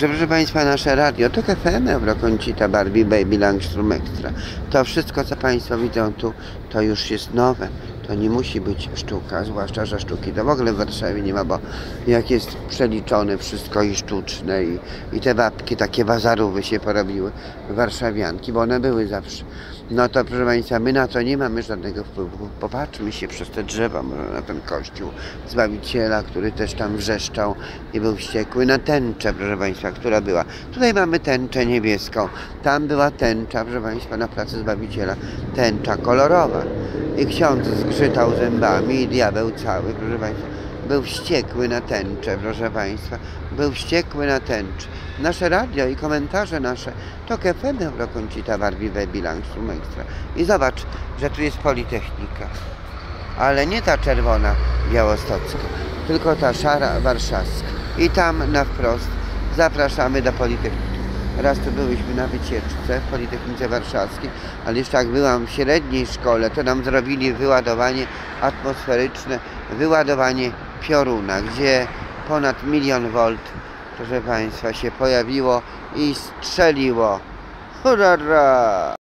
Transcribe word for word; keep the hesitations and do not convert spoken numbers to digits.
Proszę Państwa, nasze radio to K F M, Euroconsita, Barbie, Baby, Langstrom Extra. To wszystko, co Państwo widzą tu, to już jest nowe. To nie musi być sztuka, zwłaszcza, że sztuki to w ogóle w Warszawie nie ma, bo jak jest przeliczone wszystko i sztuczne i, i te babki, takie bazarówy się porobiły, warszawianki, bo one były zawsze. No to proszę Państwa, my na to nie mamy żadnego wpływu. Popatrzmy się przez te drzewa, może na ten kościół Zbawiciela, który też tam wrzeszczał i był wściekły, na tęczę, proszę Państwa, która była. Tutaj mamy tęczę niebieską, tam była tęcza, proszę Państwa, na placu Zbawiciela, tęcza kolorowa. I ksiądz zgrzytał zębami i diabeł cały, proszę Państwa, był wściekły na tęczę, proszę Państwa, był wściekły na tęczę. Nasze radio i komentarze nasze to K F M, Euroconsita, Barbie, Baby, Langstrom Extra. I zobacz, że tu jest Politechnika, ale nie ta czerwona białostocka, tylko ta szara warszawska. I tam na wprost zapraszamy do Politechniki. Raz tu byliśmy na wycieczce w Politechnice Warszawskiej, ale jeszcze jak byłam w średniej szkole, to nam zrobili wyładowanie atmosferyczne, wyładowanie pioruna, gdzie ponad milion volt, proszę Państwa, się pojawiło i strzeliło. Hurra!